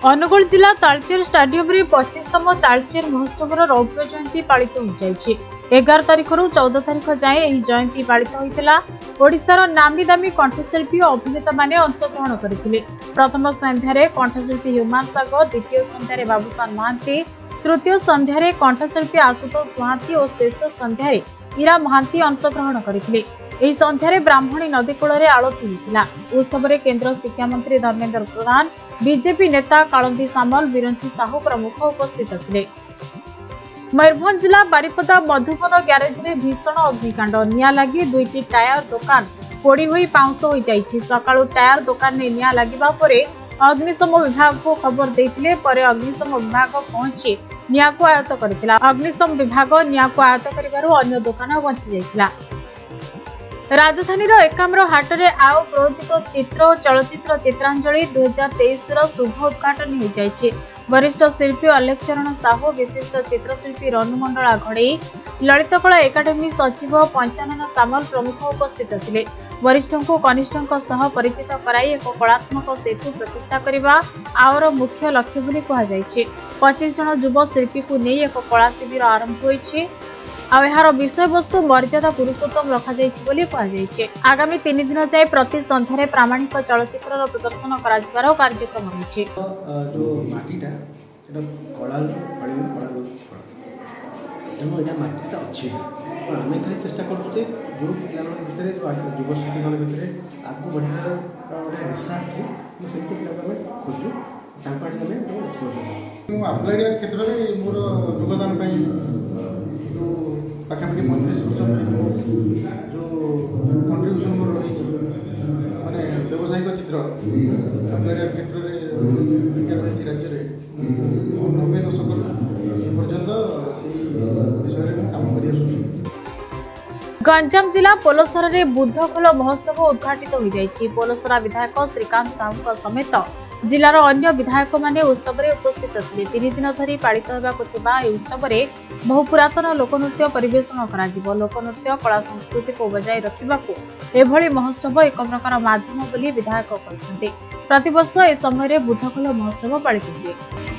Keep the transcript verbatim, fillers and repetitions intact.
अनुगुल जिला तालचेर स्टाडियम रे पच्चीसतम तालचेर महोत्सव रौप्य जयंती पालित हो जाइछि। एगार तारिख रु चौदह तारिख जाए एही जयंती पालित होइतिला। ओडिशार नामी दामी कंठशिल्पी और अभिनेता माने अंशग्रहण करथिले। प्रथम संध्यारे कंठशिल्पी ह्यूमान सागर, द्वितीय संध्यारे बाबूसान महांती, तृतीय संध्यारे कंठशिल्पी आशुतोष महांती और शेष संध्यारे ईरा महांती अंशग्रहण करथिले। एही संध्यारे ब्राह्मणी नदी कूଳରେ आळती होइतिला। उत्सव केंद्र शिक्षा मंत्री धर्मेंद्र प्रधान, बीजेपी नेता कालंदी सामल, बिरंची साहू प्रमुख उपस्थित थे। मयूरभंज जिला बारिपदा मधुबन ग्यारेज रे भीषण अग्निकांड। निया लगी दुईटी टायर दुकान पोड़ी हुई पाउंस हो जाइछि। सकाळु टायर दुकान ने निया लागिबा परे अग्निशम विभाग को खबर देथिले। परे अग्निशम विभाग पहुंची निया को आयत्त करथिला। अग्निशम विभाग निया को आयत्त करिबारु अन्य दुकान बंची जाइथिला। राजधानी एकाम्र हाट में आउ प्रयोजित चित्र और चलचित्र चित्रांजलि दुई हजार तेईस शुभ उद्घाटन हो जाइए। वरिष्ठ शिल्पी अलेखचरण साहू, विशिष्ट चित्रशिल्पी रनुमंडला घड़ई, ललित कला एकाडेमी सचिव पंचानन सामल प्रमुख उपस्थित थे। वरिष्ठ को कनिष्ठ परिचित कराई एक कलात्मक सेतु प्रतिष्ठा करने आवर मुख्य लक्ष्य बोली कहुई। पच्चीस जन युव शिल्पी को नहीं एक कला शिविर आरंभ होइछि। यार विषय वस्तु मर्यादा पुरुषोत्तम रखा। आगामी तीन दिन जाए प्रति संध्यारे प्रामाणिक चलचित्र प्रदर्शन कर कार्यक्रम रही। चेष्टा करुचे जो भितर युवशक्ति भितर आगे बढ़ार गोटे निशा अच्छे से खोजु आप्लाइड क्षेत्र में मोर योगदान जो पाखापाखि पैंतीस जो कंट्रीब्यूशन मोर रही माने व्यावसायिक चित्र आप्लाइड क्षेत्र में राज्य में नब्बे दशक पर्यंत से विषय में काम कर। गंजाम जिला पोलसरा रे बुद्ध खोल महोत्सव उद्घाटित हो जाइछि। पोलसरा विधायक श्रीकांत साहू समेत जिलार अन्य विधायक माने उत्सव में उपस्थित थे। तीन दिन धरी पालित होबाकु थिबा ए उत्सव में बहु पुरातन लोकनृत्य परिवेषण करा। लोकनृत्य कला संस्कृति को बजाय रखिबाकु एभली महोत्सव एक प्रकार माध्यम बोली विधायक कहते। प्रतिवर्ष ए समय बुद्धखोल महोत्सव पालित हुए।